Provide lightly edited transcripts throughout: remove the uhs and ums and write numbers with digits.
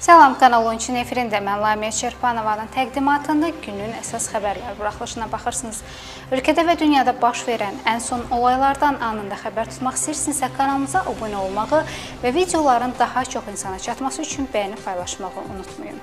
Salam, Kanal 13-ün efirində mən Lamiyə Şerpanovanın təqdimatında günün əsas xəbərləri buraxılışına baxırsınız. Ölkədə və dünyada baş verən ən son olaylardan anında xəbər tutmaq istəyirsinizsə kanalımıza abunə olmağı və videoların daha çox insana çatması üçün bəyənib paylaşmağı unutmayın.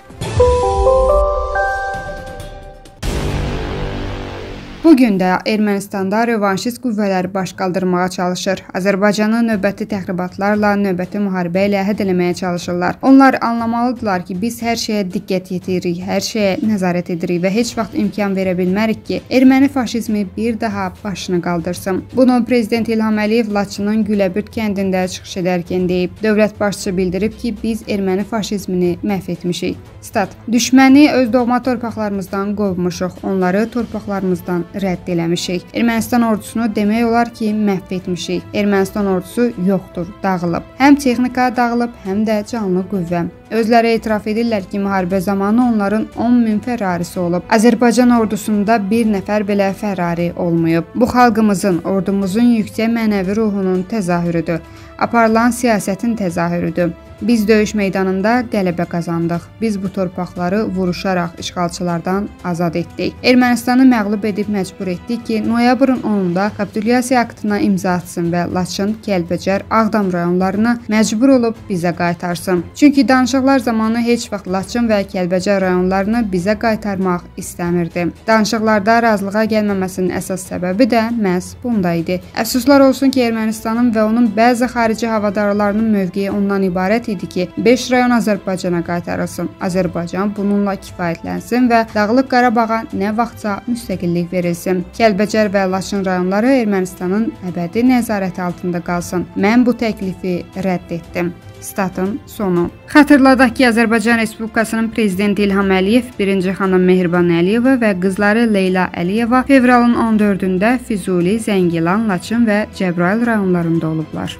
Bugün də Ermənistanda revanşist qüvvələri baş qaldırmağa çalışır. Azərbaycanı növbəti təxribatlarla, növbəti müharibə ilə həd eləməyə çalışırlar. Onlar anlamalıdırlar ki, biz hər şeyə diqqət yetiririk, hər şeyə nəzarət edirik və heç vaxt imkan verə bilmərik ki, erməni faşizmi bir daha başını qaldırsın. Bunu Prezident İlham Əliyev Laçının Güləbürd kəndində çıxış edərkən deyib. Dövlət başçısı bildirib ki, biz erməni faşizmini məhv etmişik. Stat: Düşməni öz doğma torpaqlarımızdan qovmuşuq, onları torpaqlarımızdan rədd eləmişik. Ermənistan ordusunu demək olar ki, məhv etmişik. Ermənistan ordusu yoxdur, dağılıb. Həm texnika dağılıb, həm də canlı qüvvə. Özləri etiraf edirlər ki, müharibə zamanı onların 10.000 Ferrarisi olub. Azərbaycan ordusunda bir nəfər belə Ferrari olmayıb. Bu xalqımızın, ordumuzun yüksək mənəvi ruhunun təzahürüdür. Aparılan siyasətin təzahürüdür. Biz döyüş meydanında qələbə qazandıq. Biz bu torpaqları vuruşaraq işğalçılardan azad etdik. Ermənistanı məğlub edib məcbur etdik ki, noyabrın 10-da kapitulyasiya aktına imza atsın və Laçın, Kəlbəcər, Ağdam rayonlarına məcbur olub bizə qaytarsın. Çünki danışıqlar zamanı heç vaxt Laçın və Kəlbəcər rayonlarını bizə qaytarmaq istəmirdi. Danışıqlarda razılığa gəlməməsinin əsas səbəbi də məhz bunda idi. Əfsuslar olsun ki, Ermənistanın və onun bəzi xarici havadarlarının mövqeyi ondan ibarət idi ki, 5 rayon Azərbaycana qaytarılsın. Azərbaycan bununla kifayətlənsin və Dağlıq Qarabağa nə vaxtsa müstəqillik verilsin. Kəlbəcər və Laçın rayonları Ermənistanın əbədi nəzarəti altında qalsın. Mən bu təklifi rədd etdim. Statın sonu. Xatırladaq ki, Azərbaycan Respublikasının Prezidenti İlham Əliyev, birinci xanım Mehriban Əliyeva və qızları Leyla Əliyeva fevralın 14-də Füzuli, Zəngilan, Laçın və Cəbrayıl rayonlarında olublar.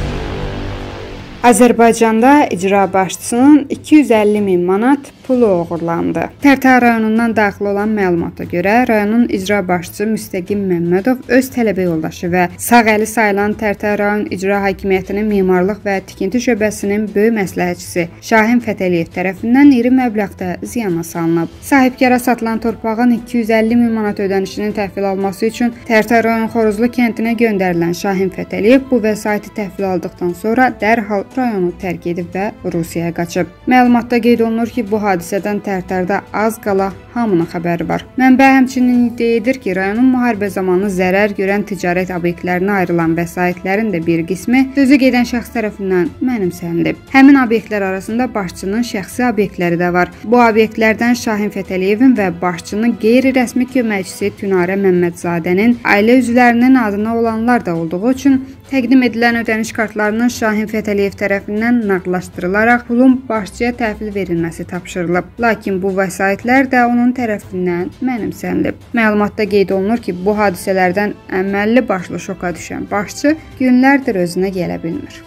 Azərbaycanda icra başçısının 250.000 manat pulu oğurlandı. Tərtər rayonundan daxil olan məlumata görə, rayonun icra başçısı Müstəqim Məmmədov öz tələbə yoldaşı və sağ əli sayılan Tərtər rayon icra hakimiyyətinin memarlıq və tikinti şöbəsinin böyük məsləhətçisi Şahin Fətəliyev tərəfindən iri məbləğdə ziyana salınıb. Sahibkara satılan torpağın 250.000 manat ödənişinin təhvil alması üçün Tərtər rayon Xoruzlu kəndinə göndərilən Şahin Fətəliyev bu vəsaiti təhvil aldıqdan sonra dərhal rayonu tərk edib və Rusiyaya qaçıb. Məlumatda qeyd olunur ki, bu hadisədən Tərtərdə az qala hamının xəbəri var. Mənbə həmçinin iddia edir ki, rayonun müharibə zamanı zərər görən ticarət obyektlərinə ayrılan vəsaitlərin də bir qismi sözü gedən şəxs tərəfindən mənimsənilib. Həmin obyektlər arasında başçının şəxsi obyektləri də var. Bu obyektlərdən Şahin Fətəliyevin və başçının qeyri-rəsmi köməkçisi Tünarə Məmmədzadənin ailə üzvlərinin adına olanlar da olduğu üçün təqdim edilən ödəniş kartlarının Şahin Fətəliyev tərəfindən nağdlaşdırılaraq pulun başçıya təhvil verilməsi tapşırılıb. Lakin bu vəsaitlər də onun tərəfindən mənimsənilib. Məlumatda qeyd olunur ki, bu hadisələrdən əməlli başlı şoka düşən başçı günlərdir özünə gələ bilmir.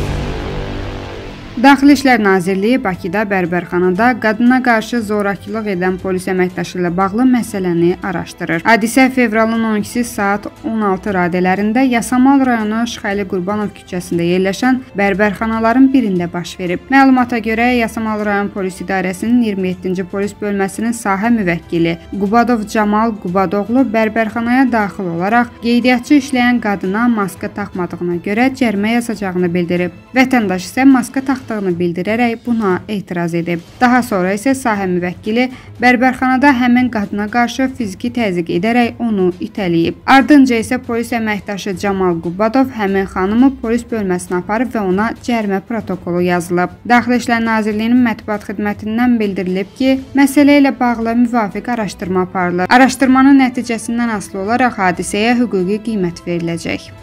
Daxili İşlər Nazirliyi Bakıda bərbərxanada qadına qarşı zorakılıq edən polis əməkdaşı ilə bağlı məsələni araşdırır. Hadisə fevralın 12-si saat 16 radələrində Yasamal rayonu Şıxəli Qurbanov küçəsində yerləşən bərbərxanaların birində baş verib. Məlumata görə Yasamal rayon polis idarəsinin 27-ci polis bölməsinin sahə müvəkkili Qubadov Camal Qubadoğlu bərbərxanaya daxil olaraq qeydiyyatçı işləyən qadına maska taxmadığına görə cərimə yazacağını bildirib. Vətəndaş isə maska taxdığını bildirərək buna etiraz edib. Daha sonra isə sahə müvəkkili bərbərxanada həmin qadına qarşı fiziki təzyiq edərək onu itələyib. Ardınca isə polis əməkdaşı Camal Qubadov həmin xanımı polis bölməsinə aparıb və ona cərimə protokolu yazılıb. Daxili İşlər Nazirliyinin mətbuat xidmətindən bildirilib ki, məsələ ilə bağlı müvafiq araşdırma aparılır. Araşdırmanın nəticəsindən asılı olaraq hadisəyə hüquqi qiymət veriləcək.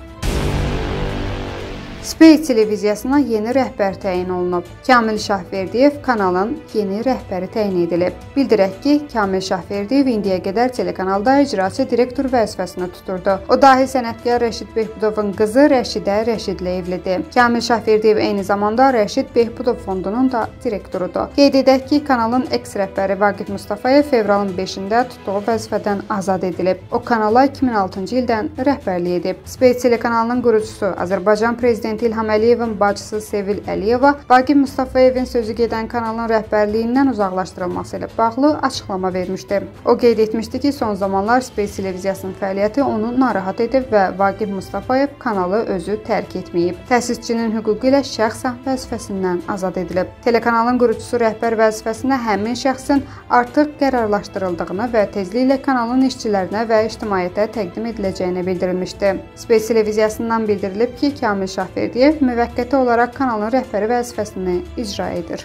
Space televiziyasına yeni rəhbər təyin olunub. Kamil Şahverdiyev kanalın yeni rəhbəri təyin edilib. Bildirək ki, Kamil Şahverdiyev indiyə qədər telekanalda icraçı direktor vəzifəsini tuturdu. O dahi sənətkar Rəşid Behbudovun qızı Rəşidə Rəşidlə evlidir. Kamil Şahverdiyev eyni zamanda Rəşid Behbudov fondunun da direktorudur. Qeyd edək ki, kanalın eks-rəhbəri Vaqif Mustafayev fevralın 5-də tutduğu vəzifədən azad edilib. O kanala 2006-cı ildən rəhbərlik edib. Space telekanalının qurucusu Azərbaycan prezidenti prezidenti İlham Əliyevin bacısı Sevil Əliyeva Vaqif Mustafayevin sözü gedən kanalın rəhbərliyindən uzaqlaşdırılması ilə bağlı açıqlama vermişdi. O qeyd etmişdi ki, son zamanlar Space televiziyasının fəaliyyəti onu narahat edib və Vaqif Mustafayev kanalı özü tərk etməyib. Təsisçinin hüququ ilə şəxsən vəzifəsindən azad edilib. Telekanalın qurucusu rəhbər vəzifəsinə həmin şəxsin artıq qərarlaşdırıldığını və tezliklə kanalın işçilərinə və ictimaiyyətə təqdim ediləcəyini bildirilmişdi. Space televiziyasından bildirilib ki, Kamil Şahverdiyev müvəqqəti olaraq kanalın rəhbəri vəzifəsini icra edir.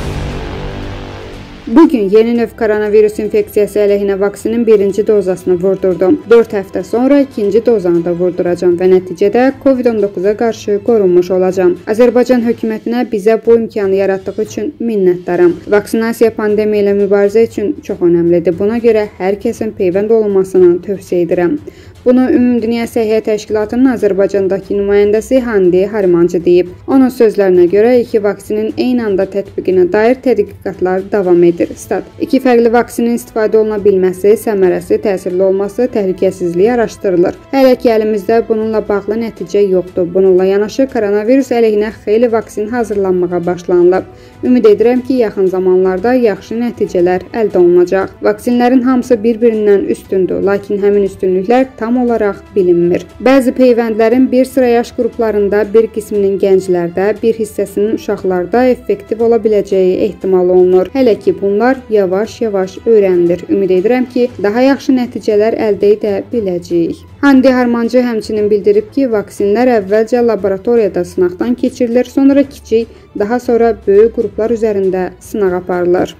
Bugün yeni növ koronavirus infeksiyası əleyhinə vaksinin birinci dozasını vurdurdum. 4 həftə sonra ikinci dozanı da vurduracam və nəticədə COVID-19-a qarşı qorunmuş olacam. Azərbaycan hökumətinə bizə bu imkanı yaratdığı üçün minnətdaram. Vaksinasiya pandemiya ilə mübarizə üçün çox önəmlidir. Buna görə hər kəsin peyvənd olunmasını tövsiyə edirəm. Bunu Ümumdünya Səhiyyə Təşkilatının Azərbaycandakı nümayəndəsi Handi Harmancı deyib. Onun sözlərinə görə iki vaksinin eyni anda tətbiqinə dair tədqiqatlar davam edir. Stat. İki fərqli vaksinin istifadə oluna bilməsi, səmərəsi, təsirli olması, təhlükəsizliyi araşdırılır. Hələ ki, əlimizdə bununla bağlı nəticə yoxdur. Bununla yanaşı koronavirus əleyhinə xeyli vaksin hazırlanmağa başlanılıb. Ümid edirəm ki, yaxın zamanlarda yaxşı nəticələr əldə olunacaq. Vaksinlərin hamısı bir-birindən üstündür, lakin həmin üstünlüklər tam olaraq bilinmir. Bəzi peyvəndlərin bir sıra yaş qruplarında bir qisminin gənclərdə, bir hissəsinin uşaqlarda effektiv ola biləcəyi ehtimal olunur. Hələ ki, bunlar yavaş-yavaş öyrənilir. Ümid edirəm ki, daha yaxşı nəticələr əldə edə biləcəyik. Handi Harmancı həmçinin bildirib ki, vaksinlər əvvəlcə laboratoriyada sınaqdan keçirilir, sonra kiçik, daha sonra böyük qruplar üzərində sınaq aparılır.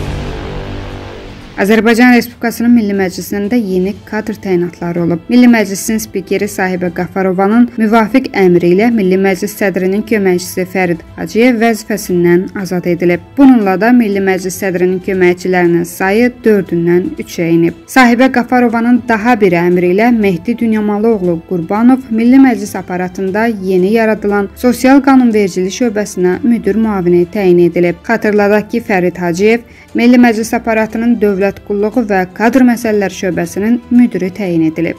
Azərbaycan Respublikasının Milli Məclisində yeni kadr təyinatları olub. Milli Məclisin spikeri Sahibə Qafarovanın müvafiq əmri ilə Milli Məclis sədrinin köməkçisi Fərid Hacıyev vəzifəsindən azad edilib. Bununla da Milli Məclis sədrinin köməkçilərinin sayı 4-dən 3-ə enib. Sahibə Qafarovanın daha bir əmri ilə Mehdi Dünyamalıoğlu Qurbanov Milli Məclis aparatında yeni yaradılan sosial qanunvericilik şöbəsinə müdir müavini təyin edilib. Xatırladaq ki, Fərid Hacıyev Milli Məclis aparatının Dövlət Qulluğu və Kadr Məsələləri şöbəsinin müdiri təyin edilib.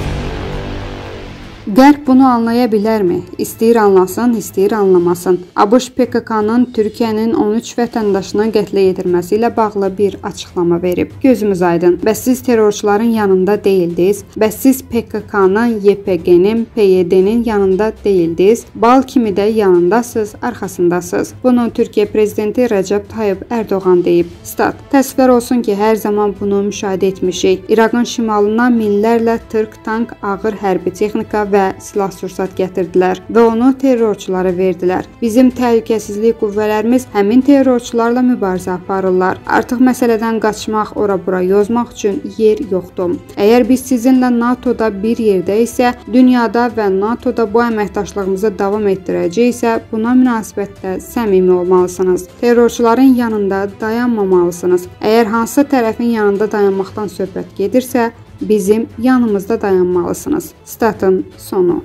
Qərb bunu anlaya bilərmi? İstəyir anlasın, istəyir anlamasın. ABŞ PKK-nın Türkiyənin 13 vətəndaşına qətlə yetirməsi ilə bağlı bir açıqlama verib. Gözümüz aydın. Bəs siz terrorçuların yanında deyildiniz. Bəs siz PKK-nın, YPG-nin, PYD-nin yanında deyildiniz. Bal kimi də yanındasınız, arxasındasınız. Bunu Türkiyə prezidenti Rəcəb Tayyip Ərdoğan deyib. Stat. Təəssüflər olsun ki, hər zaman bunu müşahidə etmişik. İraqın şimalına minlərlə Türk, tank, ağır hərbi texnika və silah-sursat gətirdilər və onu terrorçulara verdilər. Bizim təhlükəsizlik qüvvələrimiz həmin terrorçularla mübarizə aparırlar. Artıq məsələdən qaçmaq, ora-bura yozmaq üçün yer yoxdur. Əgər biz sizinlə NATO-da bir yerdə isə, dünyada və NATO-da bu əməkdaşlığımızı davam etdirəcəksə, buna münasibətdə səmimi olmalısınız. Terrorçuların yanında dayanmamalısınız. Əgər hansısa tərəfin yanında dayanmaqdan söhbət gedirsə, bizim yanımızda dayanmalısınız. Statın sonu.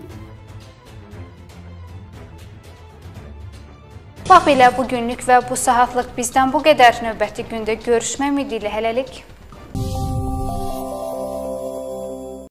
Bax belə bugünlük və bu saatlıq bizdən bu qədər. Növbəti gündə görüşmək ümidi ilə hələlik.